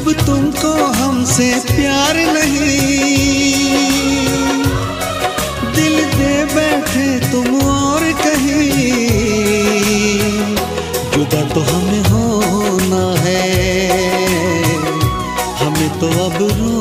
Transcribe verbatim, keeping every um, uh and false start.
जब तुमको हमसे प्यार नहीं, दिल दे बैठे तुम और कहीं, जुदा तो हमें होना है, हमें तो अब रो